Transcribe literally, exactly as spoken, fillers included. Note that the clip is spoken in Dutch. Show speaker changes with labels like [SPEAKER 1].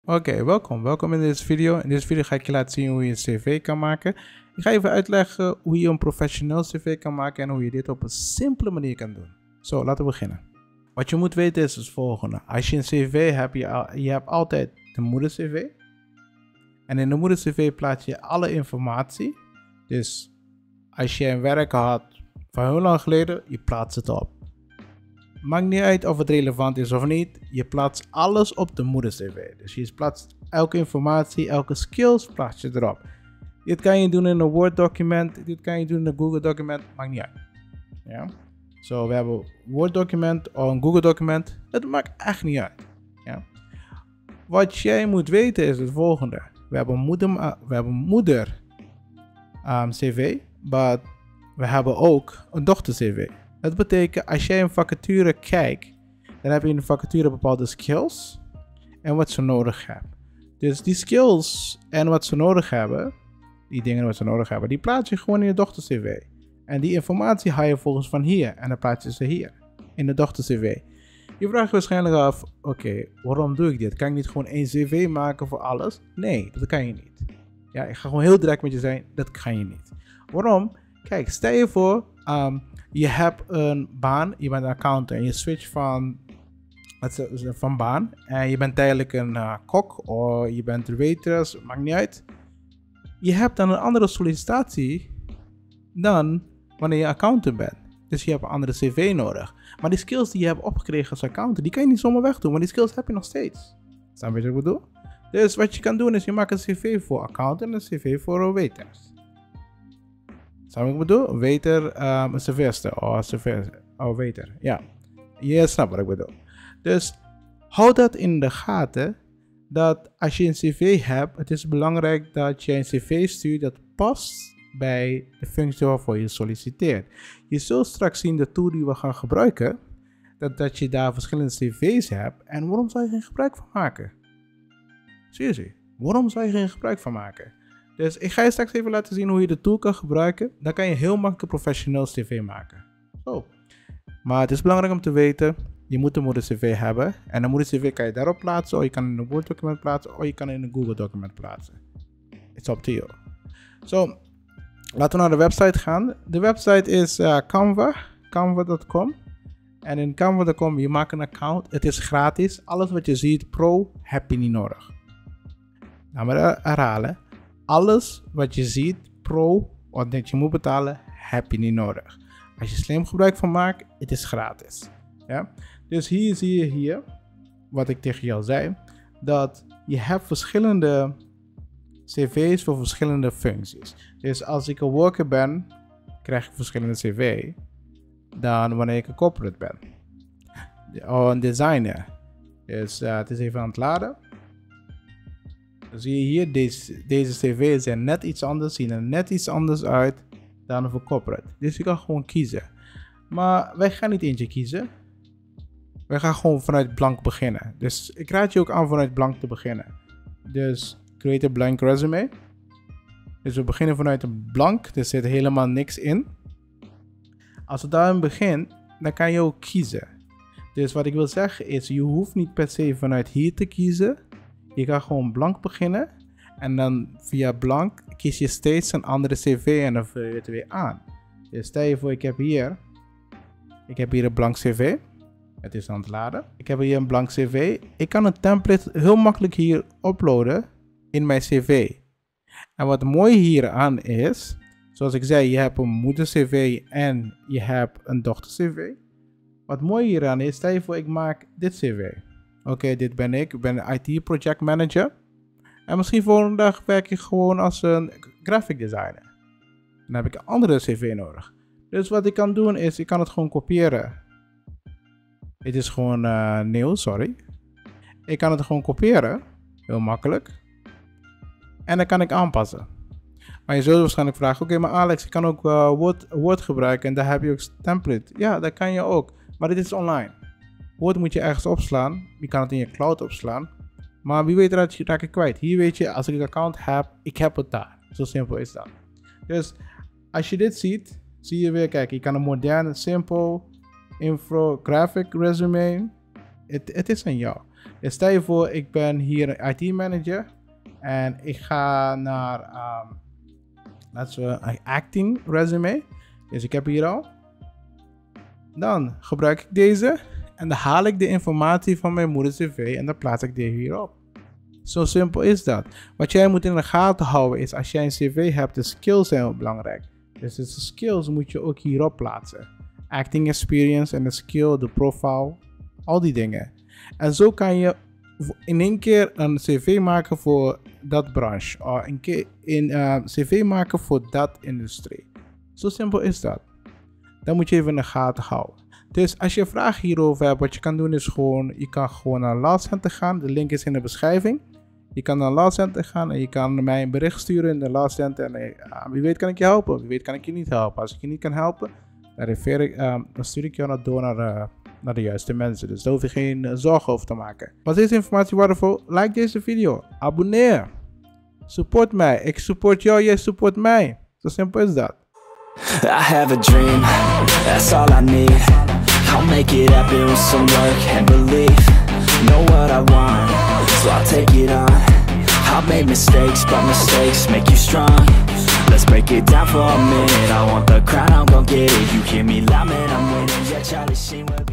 [SPEAKER 1] Oké, okay, welkom. Welkom in deze video. In deze video ga ik je laten zien hoe je een cv kan maken. Ik ga even uitleggen hoe je een professioneel cv kan maken en hoe je dit op een simpele manier kan doen. Zo, laten we beginnen. Wat je moet weten is het volgende. Als je een cv hebt, je, je hebt altijd de moeder cv. En in de moeder cv plaats je alle informatie. Dus als je een werk had van heel lang geleden, je plaatst het op. Maakt niet uit of het relevant is of niet. Je plaatst alles op de moeder cv. Dus je plaatst elke informatie, elke skills plaats je erop. Dit kan je doen in een Word document. Dit kan je doen in een Google document. Maakt niet uit. Ja. Zo, we hebben een Word document of een Google document. Dat maakt echt niet uit. Ja. Wat jij moet weten is het volgende. We hebben moeder, we hebben moeder um, cv. Maar we hebben ook een dochter cv. Dat betekent, als jij een vacature kijkt, dan heb je in de vacature bepaalde skills en wat ze nodig hebben. Dus die skills en wat ze nodig hebben, die dingen wat ze nodig hebben, die plaats je gewoon in je dochter cv. En die informatie haal je volgens van hier en dan plaats je ze hier, in de dochter cv. Je vraagt je waarschijnlijk af, oké, okay, waarom doe ik dit? Kan ik niet gewoon één cv maken voor alles? Nee, dat kan je niet. Ja, ik ga gewoon heel direct met je zijn, dat kan je niet. Waarom? Kijk, stel je voor, um, je hebt een baan, je bent een accountant en je switcht van, van baan en je bent tijdelijk een uh, kok of je bent een waitress, maakt niet uit. Je hebt dan een andere sollicitatie dan wanneer je accountant bent. Dus je hebt een andere cv nodig. Maar die skills die je hebt opgekregen als accountant, die kan je niet zomaar wegdoen, maar die skills heb je nog steeds. Snap je wat ik bedoel? Dus wat je kan doen is je maakt een cv voor accountant en een cv voor waitress. Snap je wat ik bedoel? Waiter, um, een serveerster of serveerster, oh waiter, ja. Je snapt wat ik bedoel. Dus hou dat in de gaten, dat als je een cv hebt, het is belangrijk dat je een cv stuurt dat past bij de functie waarvoor je solliciteert. Je zult straks zien de tool die we gaan gebruiken, dat, dat je daar verschillende cv's hebt. En waarom zou je geen gebruik van maken? Serieus, waarom zou je geen gebruik van maken? Dus ik ga je straks even laten zien hoe je de tool kan gebruiken. Dan kan je heel makkelijk een professioneel cv maken. Zo. Maar het is belangrijk om te weten, je moet een moeder cv hebben. En een moeder cv kan je daarop plaatsen, of je kan in een Word document plaatsen, of je kan in een Google document plaatsen. It's up to you. Zo, laten we naar de website gaan. De website is uh, Canva, canva punt com. En in canva punt com, je maakt een account. Het is gratis. Alles wat je ziet, pro, heb je niet nodig. Nou, maar herhalen. Alles wat je ziet, pro, wat dat je moet betalen, heb je niet nodig. Als je slim gebruik van maakt, het is gratis. Ja? Dus hier zie je hier, wat ik tegen jou zei, dat je hebt verschillende cv's voor verschillende functies. Dus als ik een worker ben, krijg ik verschillende cv dan wanneer ik een corporate ben. Of een designer. Dus uh, het is even aan het laden. Dan zie je hier, deze, deze cv's zijn net iets anders, zien er net iets anders uit dan voor corporate. Dus je kan gewoon kiezen. Maar wij gaan niet eentje kiezen. Wij gaan gewoon vanuit blank beginnen. Dus ik raad je ook aan vanuit blank te beginnen. Dus create a blank resume. Dus we beginnen vanuit een blank, er zit helemaal niks in. Als we daarin begint, dan kan je ook kiezen. Dus wat ik wil zeggen is, je hoeft niet per se vanuit hier te kiezen. Je gaat gewoon blank beginnen en dan via blank kies je steeds een andere cv en dan vul je het weer aan. Dus stel je voor, ik heb hier, ik heb hier een blank cv. Het is aan het laden. Ik heb hier een blank cv. Ik kan een template heel makkelijk hier uploaden in mijn cv. En wat mooi hieraan is, zoals ik zei, je hebt een moeder cv en je hebt een dochter cv. Wat mooi hieraan is, stel je voor, ik maak dit cv. Oké, okay, dit ben ik. Ik ben een I T project manager. En misschien volgende dag werk ik gewoon als een graphic designer. Dan heb ik een andere cv nodig. Dus wat ik kan doen is, ik kan het gewoon kopiëren. Het is gewoon uh, nieuw, sorry. Ik kan het gewoon kopiëren. Heel makkelijk. En dan kan ik aanpassen. Maar je zult waarschijnlijk vragen, oké, okay, maar Alex, ik kan ook uh, Word, Word gebruiken en daar heb je ook template. Ja, dat kan je ook. Maar dit is online. Word moet je ergens opslaan. Je kan het in je cloud opslaan. Maar wie weet raak je het kwijt. Hier weet je, als ik een account heb, ik heb het daar. Zo simpel is dat. Dus als je dit ziet, zie je weer, kijk, je kan een moderne, simpel, infographic resume. Het, het is aan jou. Dus stel je voor, ik ben hier een I T manager en ik ga naar, um, laten we een acting resume. Dus ik heb hier al. Dan gebruik ik deze en dan haal ik de informatie van mijn moeders cv en dan plaats ik die hierop. Zo simpel is dat. Wat jij moet in de gaten houden is, als jij een cv hebt, de skills zijn heel belangrijk. Dus de skills moet je ook hierop plaatsen. Acting experience en de skill, de profile, al die dingen. En zo kan je in één keer een cv maken voor dat branche. Of een keer een uh, cv maken voor dat industrie. Zo simpel is dat. Dat moet je even in de gaten houden. Dus als je vragen hierover hebt, wat je kan doen is gewoon, je kan gewoon naar LawCenter gaan. De link is in de beschrijving. Je kan naar LawCenter gaan en je kan mij een bericht sturen in de LawCenter. En uh, wie weet kan ik je helpen, wie weet kan ik je niet helpen. Als ik je niet kan helpen, dan, refer ik, um, dan stuur ik jou naar door naar, uh, naar de juiste mensen. Dus daar hoef je geen uh, zorgen over te maken. Was deze informatie waardevol? Like deze video. Abonneer. Support mij. Ik support jou, jij support mij. Zo simpel is dat.
[SPEAKER 2] I have a dream, that's all I need. I'll make it happen with some work and belief. Know what I want, so I'll take it on. I've made mistakes, but mistakes make you strong. Let's break it down for a minute. I want the crown, I'm gon' get it. You hear me loud, man, I'm winning. Yeah, Charlie Sheen will be